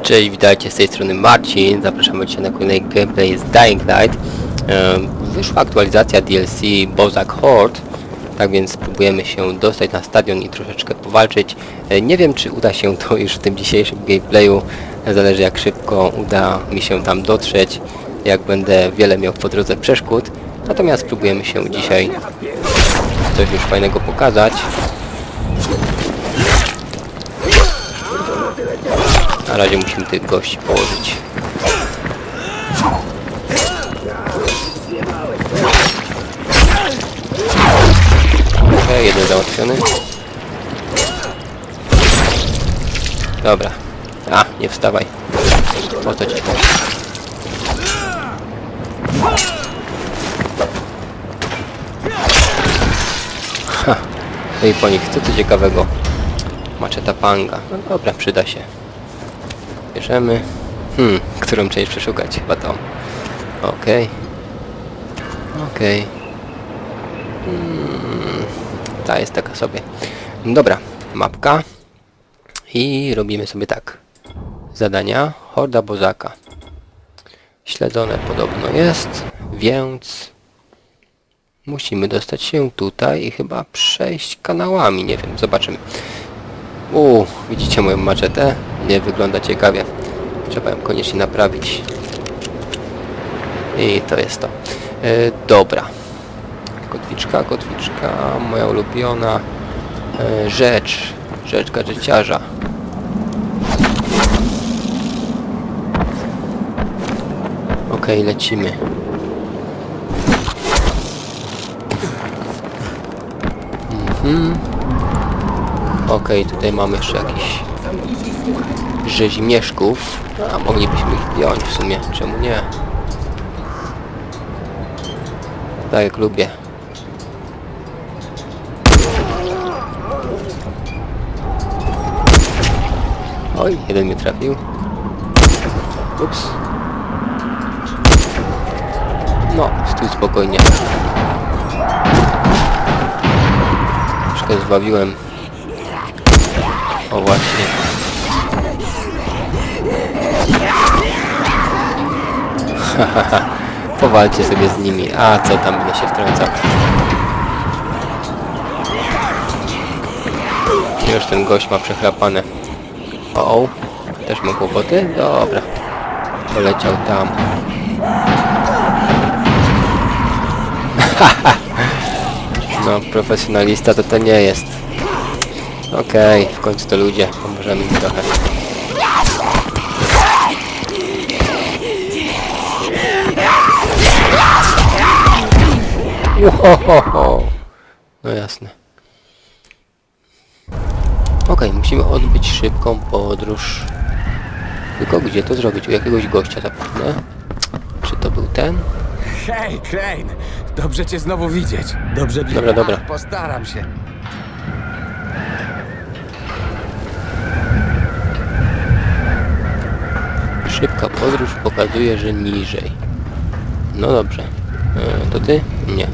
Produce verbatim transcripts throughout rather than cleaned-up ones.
Cześć, witajcie, z tej strony Marcin. Zapraszamy Cię na kolejny gameplay z Dying Light. Wyszła aktualizacja D L C Bozak Horde, tak więc spróbujemy się dostać na stadion i troszeczkę powalczyć. Nie wiem, czy uda się to już w tym dzisiejszym gameplayu. Zależy, jak szybko uda mi się tam dotrzeć, jak będę wiele miał po drodze przeszkód. Natomiast spróbujemy się dzisiaj coś już fajnego pokazać. Na razie musimy tych gości położyć. Okej, jeden załatwiony. Dobra. A, nie wstawaj. Po co ci pomóc? Ha. No i po nich, co tu ciekawego? Maczeta panga. No dobra, przyda się. Bierzemy. Hmm, którą część przeszukać? Chyba tą. Okej. Okej. Hmm, ta jest taka sobie. Dobra, mapka. I robimy sobie tak. Zadania. Horda Bozaka. Śledzone podobno jest, więc musimy dostać się tutaj i chyba przejść kanałami. Nie wiem, zobaczymy. Uuu, widzicie moją maczetę? Nie wygląda ciekawie. Trzeba ją koniecznie naprawić. I to jest to. Yy, dobra. Kotwiczka, kotwiczka, moja ulubiona yy, rzecz. Rzecz gadżeciarza. Okej, okay, lecimy. Mhm. Okej, okay, tutaj mamy jeszcze jakiś rzezimieszków. A moglibyśmy ich wziąć w sumie, czemu nie? Tak jak lubię. Oj, jeden mnie trafił. Ups. No, stój spokojnie. Troszkę zbawiłem. O właśnie. Hahaha. Powalcie sobie z nimi. A co tam, będę się wtrącał. Już ten gość ma przechlapane. O, o. Też ma kłopoty? Dobra. Poleciał tam. No, profesjonalista to to nie jest. Okej, okay, w końcu to ludzie. Pomożemy im trochę. Uhohoho. No jasne. Okej, okay, musimy odbyć szybką podróż. Tylko gdzie to zrobić? U jakiegoś gościa zapewne. Czy to był ten? Hej, Crane! Dobrze cię znowu widzieć. Dobrze widzieć. Dobra, dobra. Postaram się. Szybka podróż pokazuje, że niżej. No dobrze. E, to ty? Nie.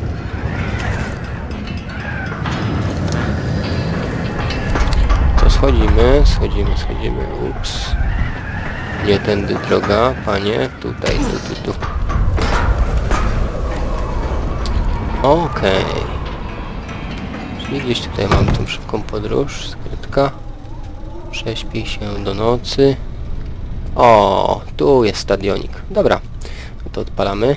To schodzimy, schodzimy, schodzimy. Ups. Nie tędy droga, panie. Tutaj, tu, tu, tu. Okej. Okay. Czyli gdzieś tutaj mamy tą szybką podróż. Skrytka. Prześpij się do nocy. O, tu jest stadionik. Dobra, no to odpalamy.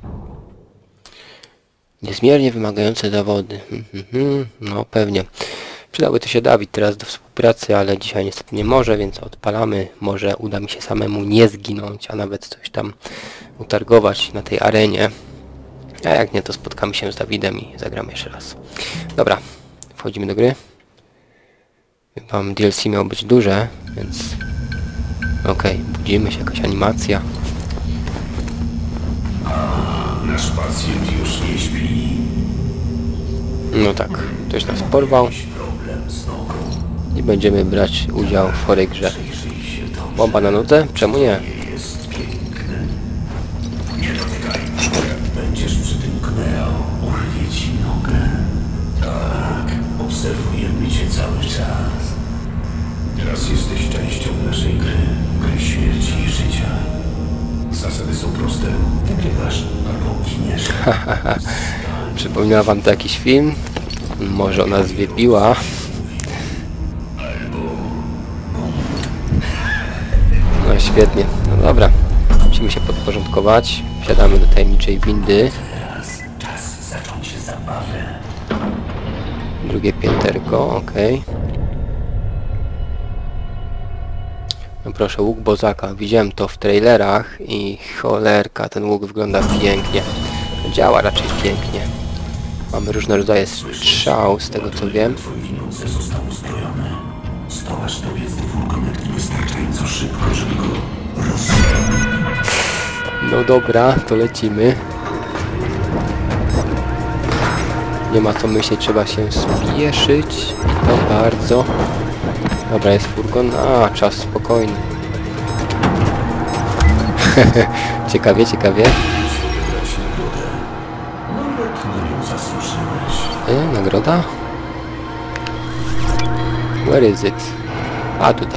Niezmiernie wymagające zawody. No pewnie. Przydałby to się Dawid teraz do współpracy, ale dzisiaj niestety nie może, więc odpalamy. Może uda mi się samemu nie zginąć, a nawet coś tam utargować na tej arenie. A jak nie, to spotkamy się z Dawidem i zagramy jeszcze raz. Dobra, wchodzimy do gry. Wam D L C miało być duże, więc... Okej, okay, budzimy się, jakaś animacja. A, nasz pacjent już nie śpi. No tak, ktoś nas porwał. I będziemy brać udział w chorej grze. Bomba na nutę? Czemu nie? Jest piękne. Nie dotykaj. Będziesz przy tym knęł. Urwie ci nogę. Tak, obserwujemy cię cały czas. Teraz jesteś częścią naszej gry. Gry śmierci. Przypomniała wam to jakiś film? Może o nazwie Biła? No świetnie, no dobra. Musimy się podporządkować. Wsiadamy do tajemniczej windy. Czas zacząć zabawę. Drugie pięterko, okej. No proszę, łuk Bozaka. Widziałem to w trailerach i cholerka, ten łuk wygląda pięknie. Działa raczej pięknie. Mamy różne rodzaje strzał, z tego co wiem. Twoje noce zostały uzbrojone. Zdołasz dobiec do furgonetu wystarczająco szybko, żeby go rozstrzelać. No dobra, to lecimy. Nie ma co myśleć, trzeba się spieszyć. I to bardzo. Dobra, jest furgon. A, czas spokojny. Ciekawie, ciekawie. Nawet na nią zasłużyłeś. E, nagroda? Where is it? A, tutaj.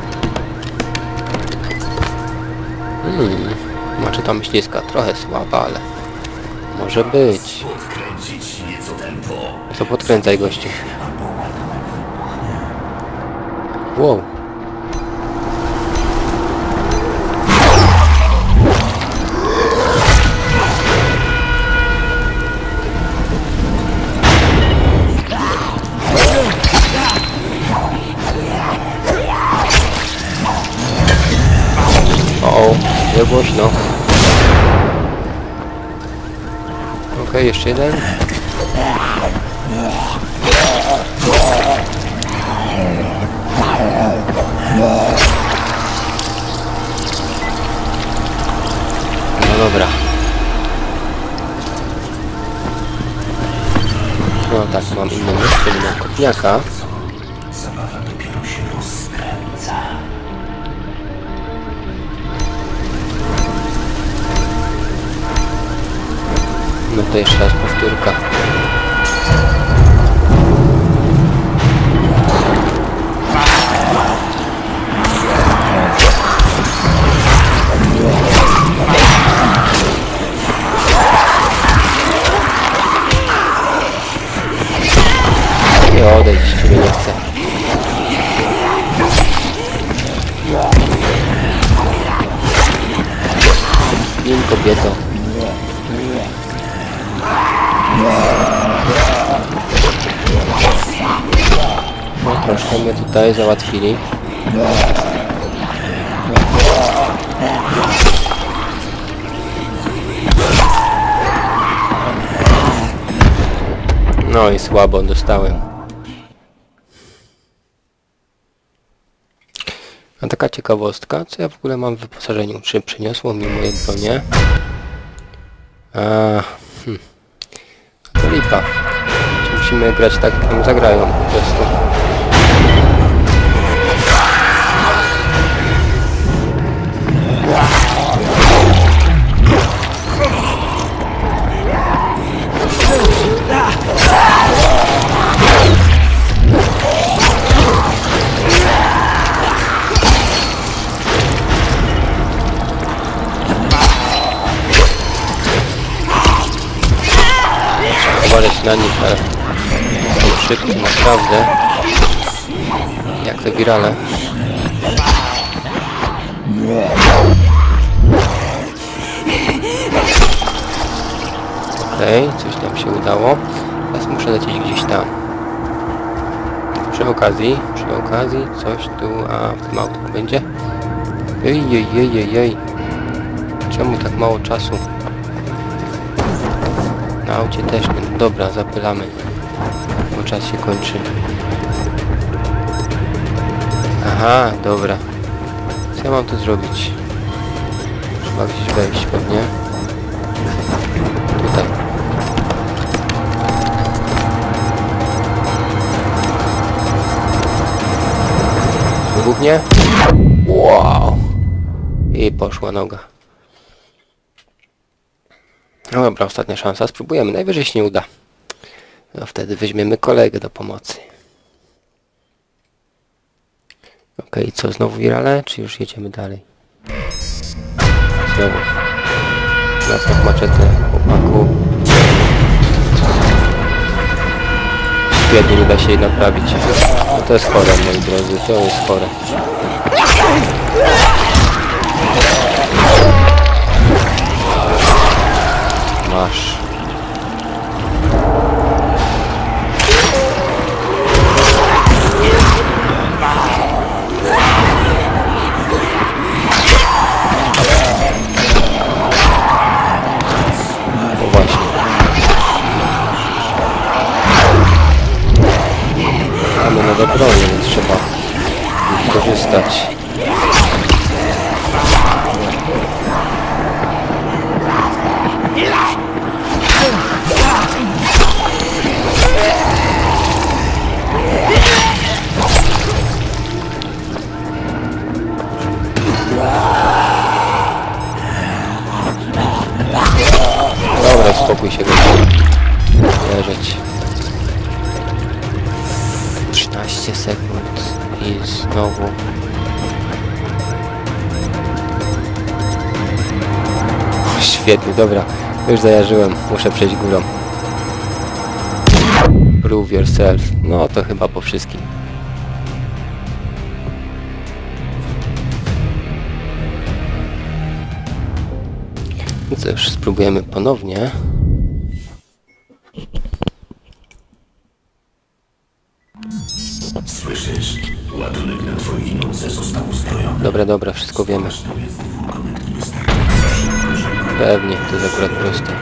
Hmm. Znaczy ta myśliska trochę słaba, ale może być. Podkręcić nieco tempo. To podkręcaj, gościu. Wow. O, nie głośno. Okej, jeszcze jeden. No dobra. No tak, mam inną myszkę, inną kopniaka. Zabawa dopiero się rozkręca. No to jeszcze raz powtórka. Nie odejdź, ciebie nie chcę. Gin, kobieto. No troszkę mnie tutaj załatwili. No i słabo dostałem. A taka ciekawostka, co ja w ogóle mam w wyposażeniu? Czy przyniosło mi moje bronie? A, hmm. To lipa. Czy musimy grać tak, jak nam zagrają po prostu? Uważać na nich, ale są szybcy naprawdę. Jak te wirale. Okej, okay, coś tam się udało. Teraz muszę lecieć gdzieś tam. Przy okazji, przy okazji coś tu, a w tym autku będzie. Ej, ej, ej, ej, ej. Czemu tak mało czasu? Na aucie też nie. Dobra, zapylamy. Bo czas się kończy. Aha, dobra. Co ja mam tu zrobić? Trzeba gdzieś wejść pewnie. Tutaj. Wybuchnie? Wow! I poszła noga. No dobra, ostatnia szansa. Spróbujemy. Najwyżej się nie uda. No wtedy weźmiemy kolegę do pomocy. Okej, okay, co? Znowu wirale? Czy już jedziemy dalej? Znowu. Nastaw maczetę, chłopaku. Świetnie, nie da się jej naprawić. No to jest chore, moi drodzy, to jest chore. Masz. No właśnie. Mamy nowe bronie, więc trzeba korzystać. Dobra, spokój się, leżeć. trzynaście sekund i znowu. Świetnie, dobra. Już zajarzyłem, muszę przejść górą. Prove yourself. No to chyba po wszystkim. No co, już spróbujemy ponownie. Słyszysz? Ładunek na twojej nodze został ustrojony. Dobra, dobra, wszystko wiemy. Masz to jest dwukometki wystarczająco szybko, żeby... Pewnie, to jest akurat proste.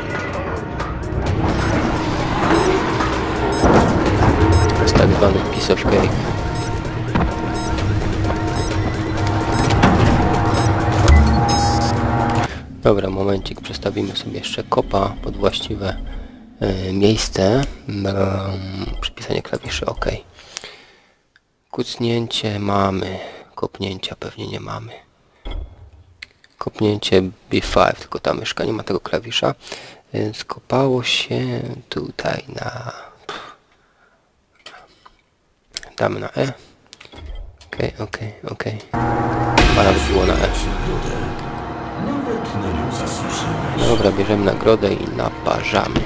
To jest tak zwany piece of cake. Dobra, momencik, przestawimy sobie jeszcze kopa pod właściwe y, miejsce. Um, przypisanie klawiszy OK. Kucnięcie mamy, kopnięcia pewnie nie mamy. Kopnięcie B pięć, tylko ta myszka nie ma tego klawisza. Więc kopało się tutaj na... Damy na E. Okej, okej, okej. Chyba nawet było na E. Dobra, bierzemy nagrodę i naparzamy.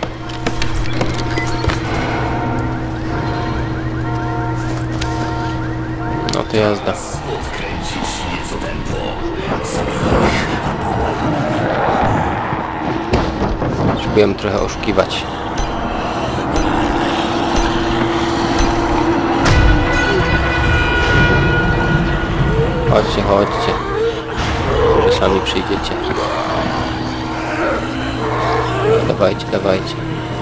No to jazda. Spróbujemy trochę oszukiwać. Chodźcie, chodźcie. Może sami przyjdziecie. No, dawajcie, dawajcie.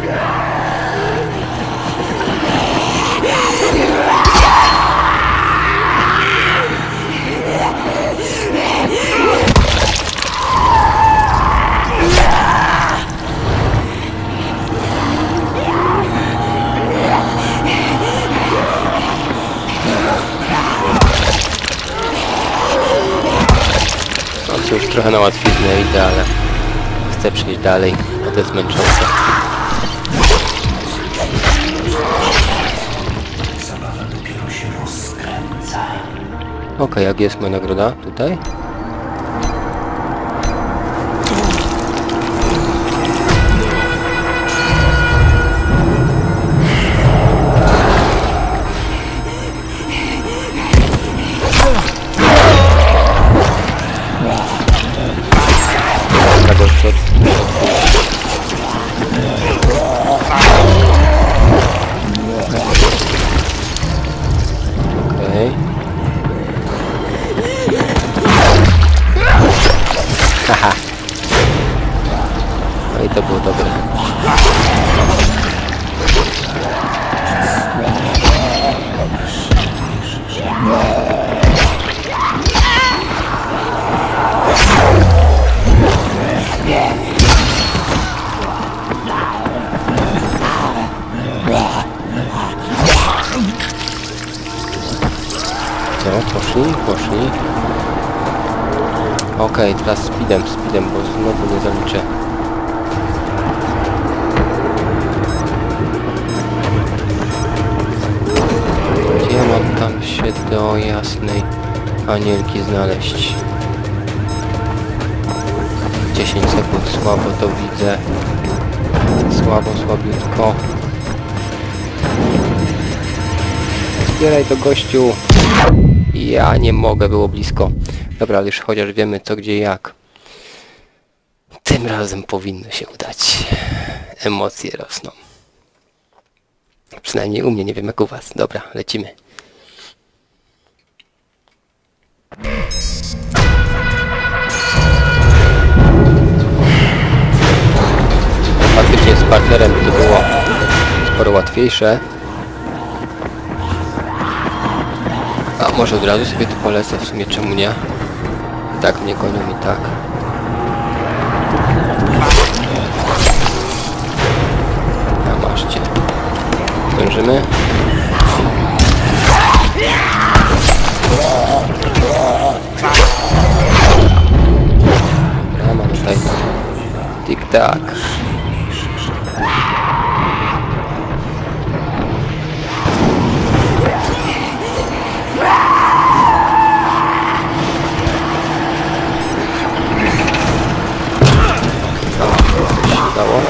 No to już trochę na łatwiznę idę, ale chcę przejść dalej, bo to jest męczące. Zabawa dopiero się rozkręca. Okej, jak jest moja nagroda? Tutaj? Tego w środku. Okej. Haha. No i to było dobre. Co? Poszli? Poszli. Okej, teraz speedem, speedem, bo znowu nie zaliczę. Gdzie mam tam się do jasnej anielki znaleźć? dziesięć sekund, słabo to widzę. Słabo, słabiutko. Zbieraj to, gościu. Ja nie mogę, było blisko. Dobra, ale już chociaż wiemy co, gdzie, jak. Tym razem powinno się udać. Emocje rosną. Przynajmniej u mnie, nie wiem jak u was. Dobra, lecimy. Faktycznie z partnerem by to było sporo łatwiejsze. A może od razu sobie tu polecę, w sumie czemu nie? I tak mnie gonią i tak. A masz cię. Zdążymy? Dobra, mam tutaj tik-tak. Udało.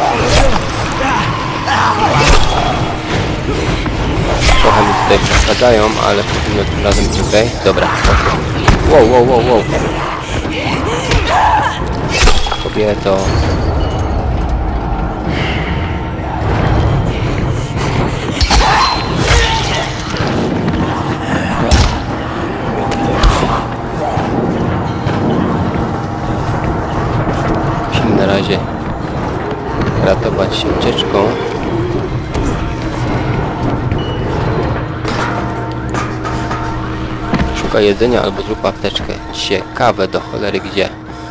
Trochę mi tutaj przeszkadzają, ale powinno tym razem być okej. Dobra, wow, wow, wow, wow. Kobieto. Musimy na razie ratować się ucieczką. Szukaj jedzenia albo zrób apteczkę. Ciekawe do cholery gdzie.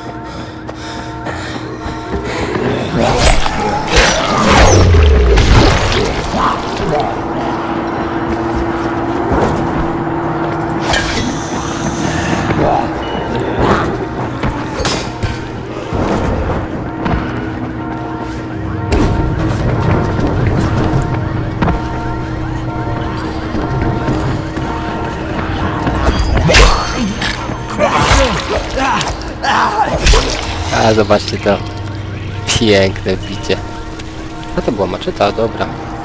A zobaczcie to. Piękne bicie. A to była maczeta, dobra.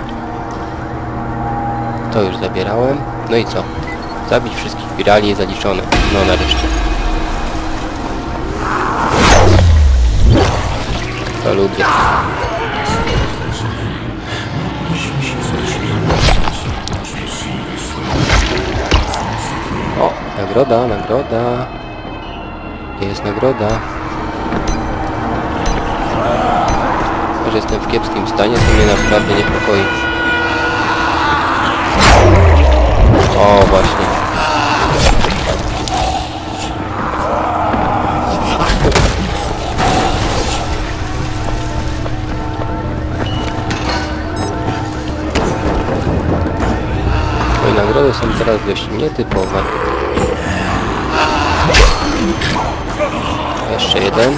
To już zabierałem. No i co? Zabić wszystkich pirali, zaliczone. No nareszcie. To lubię. O, nagroda, nagroda. Gdzie jest nagroda? Że jestem w kiepskim stanie, to mnie naprawdę niepokoi. O, właśnie. Moje nagrody są teraz dość nietypowe. Jeszcze jeden.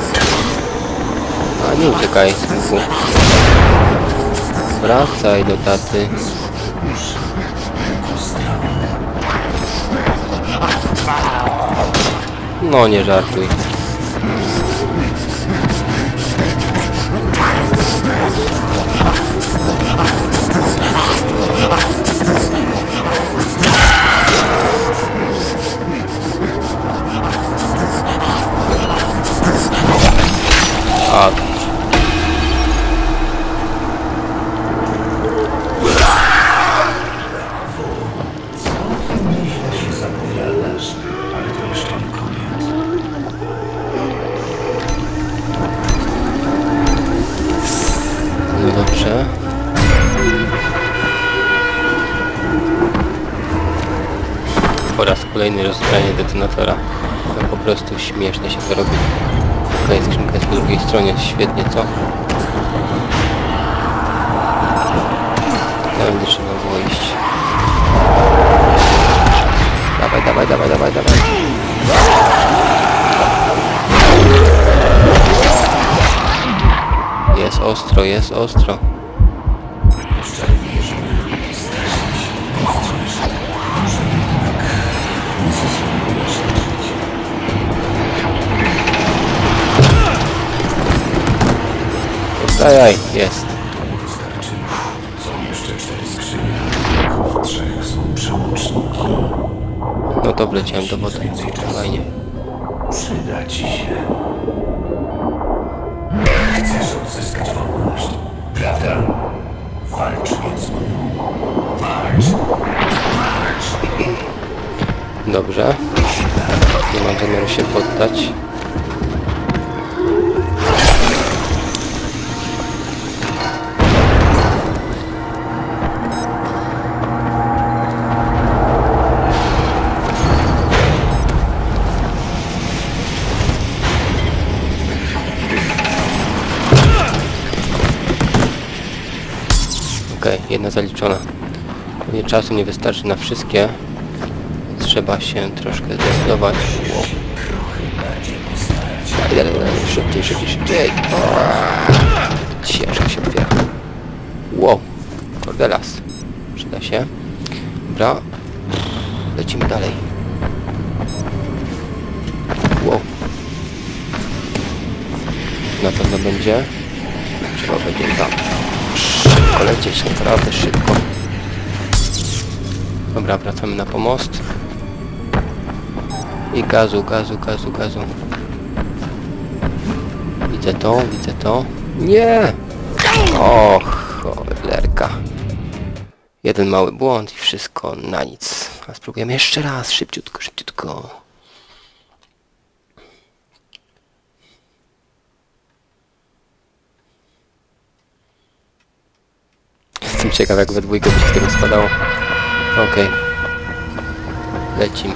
A nie uciekaj, synku. Wracaj do taty. No nie żartuj. A. No dobrze. Po raz kolejny rozbranie detonatora. No po prostu śmiesznie się to robi. Okej, skrzynka jest po drugiej stronie, świetnie, co? Będę trzeba było iść. Dawaj, dawaj, dawaj, dawaj, dawaj. Jest ostro, jest ostro. Dajaj, jest. To nie wystarczy. Są jeszcze cztery skrzynie. W trzech są przełączniki. No to wleciałem do wody. Fajnie. Przyda ci się. Chcesz odzyskać wolność, prawda? Walcz więc z mną. Walcz! Walcz! Dobrze. Nie mam zamiaru się poddać. Okej, okay, jedna zaliczona. Pewnie czasu nie wystarczy na wszystkie. Trzeba się troszkę zdecydować. Wow. Dalej, dalej, dalej, szybciej, szybciej, szybciej. Ciężko się otwiera. Wow, kordelas. Przyda się. Dobra. Lecimy dalej. Wow. Na pewno będzie. Trzeba będzie tam szybko lecieć, naprawdę szybko. Dobra, wracamy na pomost. I gazu, gazu, gazu, gazu. Widzę to, widzę to. Nie! Och, cholerka. Jeden mały błąd i wszystko na nic. A spróbujemy jeszcze raz, szybciutko, szybciutko. Jestem ciekaw, jak we dwójkę by się tego spadało. Okej. Okay. Lecimy.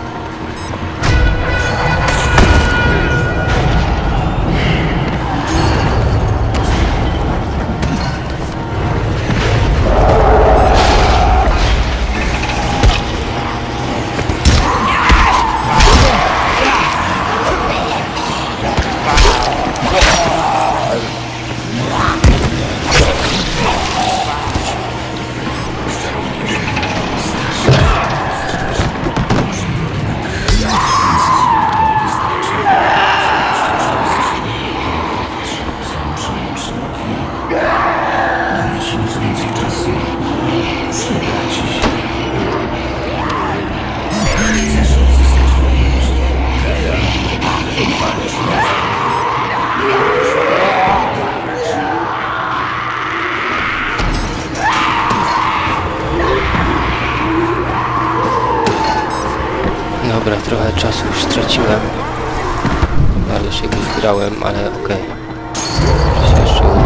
Dobra, trochę czasu już straciłem. Bardzo się go zgrałem, ale okej. Okay. Się jeszcze uda.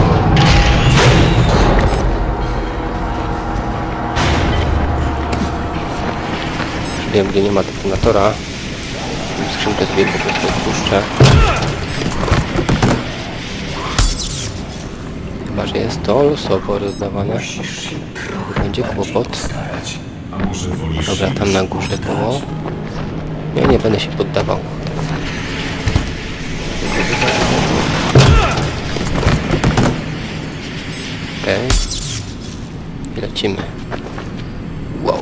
Wiem, gdzie nie ma detonatora. Skrzynkę sobie po prostu odpuszczę. Chyba, że jest to losowo rozdawane. Będzie kłopot. Dobra, tam na górze było. Ja nie będę się poddawał. Okej. Okay. Lecimy. Wow.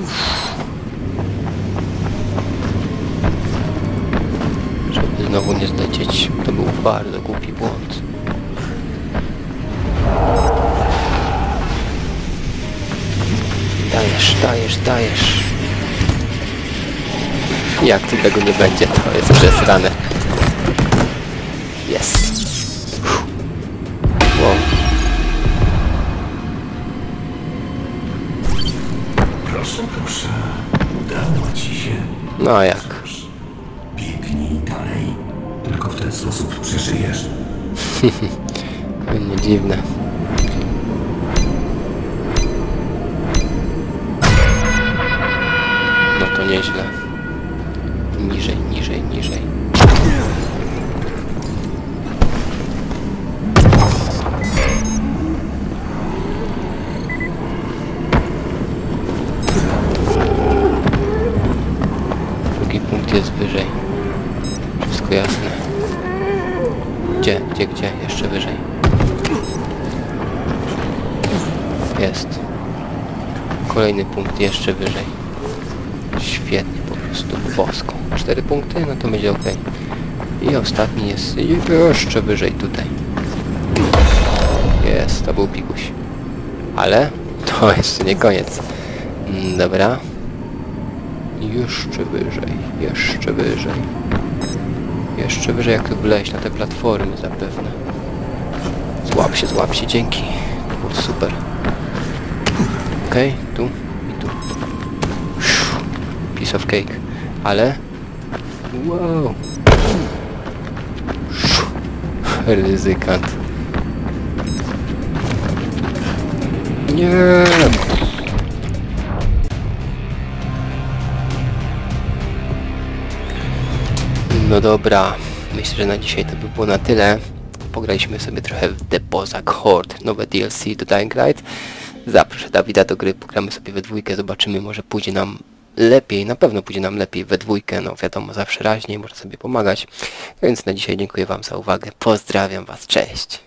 Żeby znowu nie zlecieć. To był bardzo głupi błąd. Dajesz, dajesz, dajesz. Jak tu tego nie będzie, to jest przesrane. Jest. Wow. Proszę, proszę. Udało ci się. No a jak? Biegnij dalej. Tylko w ten sposób przeżyjesz. Nie dziwne. No to nieźle. Niżej, niżej, niżej. Drugi punkt jest wyżej. Wszystko jasne. Gdzie, gdzie, gdzie? Jeszcze wyżej. Jest. Kolejny punkt jeszcze wyżej. Świetnie, po prostu bosko. Cztery punkty, no to będzie ok. I ostatni jest jeszcze wyżej tutaj. jest, to był piguś. Ale to jeszcze nie koniec. Mm, dobra. Jeszcze wyżej, jeszcze wyżej. Jeszcze wyżej, jak tu wleźć na te platformy zapewne. Złap się, złap się, dzięki. To było super. Okej, okay, tu i tu. Piece of cake. Ale... Wow. Ryzykant. Nie. No dobra, myślę, że na dzisiaj to by było na tyle. Pograliśmy sobie trochę w The Bozak Horde, nowe D L C do Dying Light. Zaproszę Dawida do gry, pogramy sobie we dwójkę, zobaczymy, może pójdzie nam lepiej, na pewno pójdzie nam lepiej we dwójkę, no wiadomo, zawsze raźniej, można sobie pomagać. Więc na dzisiaj dziękuję wam za uwagę, pozdrawiam was, cześć!